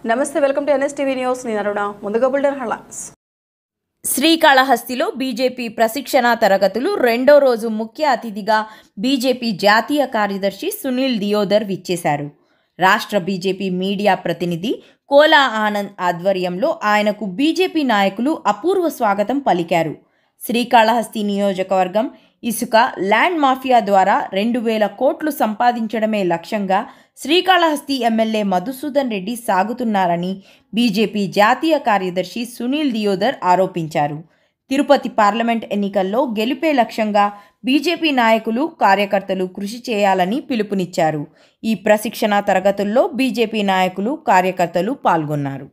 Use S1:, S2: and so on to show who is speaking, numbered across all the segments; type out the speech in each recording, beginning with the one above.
S1: నమస్తే, welcome to NSTV news. నేను అరుణ. ముందుగా బులెటిన్ హెడ్లైన్స్.
S2: శ్రీకాళహస్తిలో బీజేపీ ప్రశిక్షణ తరగతులు రెండో రోజు ముఖ్య అతిథిగా బీజేపీ జాతీయ కార్యదర్శి సునీల్ దియోదర్ విచ్చేశారు. రాష్ట్ర బీజేపీ మీడియా ప్రతినిధి కోలా ఆనంద్ ఆధ్వర్యంలో ఆయనకు బీజేపీ నాయకులు అపూర్వ స్వాగతం పలికారు. శ్రీకాళహస్తి నియోజకవర్గం ఇసుక ల్యాండ్ మాఫియా ద్వారా 2000 కోట్లు సంపాదించడమే లక్ష్యంగా శ్రీకాళహస్తి ఎమ్మెల్యే మధుసూదన్ రెడ్డి సాగుతున్నారని బీజేపీ జాతీయ కార్యదర్శి సునీల్ దియోదర్ ఆరోపించారు. తిరుపతి పార్లమెంట్ ఎన్నికల్లో గెలిపే లక్ష్యంగా బీజేపీ నాయకులు కార్యకర్తలు కృషి చేయాలని పిలుపునిచ్చారు. ఈ ప్రశిక్షణ తరగతుల్లో బీజేపీ నాయకులు కార్యకర్తలు పాల్గొన్నారు.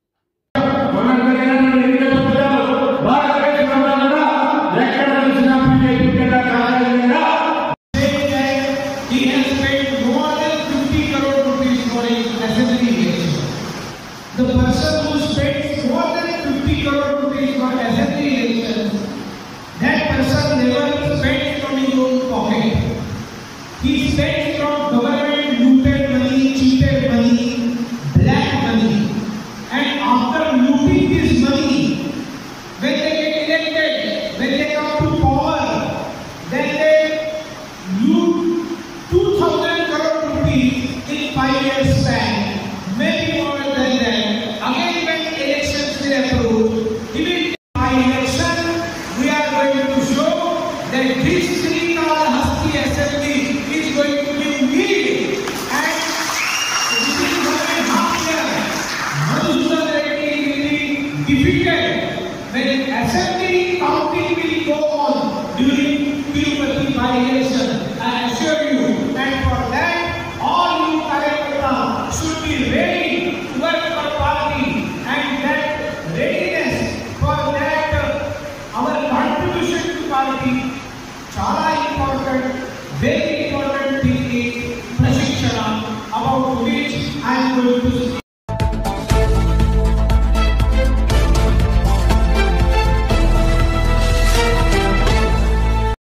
S3: The person who spends more than 50 crore rupees for assembly elections, that person never spends from his own pocket. He spends from government looted money, cheated money, black money. And after looting this money, when they get elected, when they come to power, then they loot 2,000 crore rupees in 5 years span. Maybe more than that. Again, when elections will approach, even by election, we are going to show that this Srikalahasti assembly is going to be needed. And within 1.5 years, Madhusudan Reddy will be defeated. When assembly counting will go on during Tirupati by election, I assure you. And for that, all you Karyakartas should be ready to work for party, and that readiness for that our contribution to party chala important, very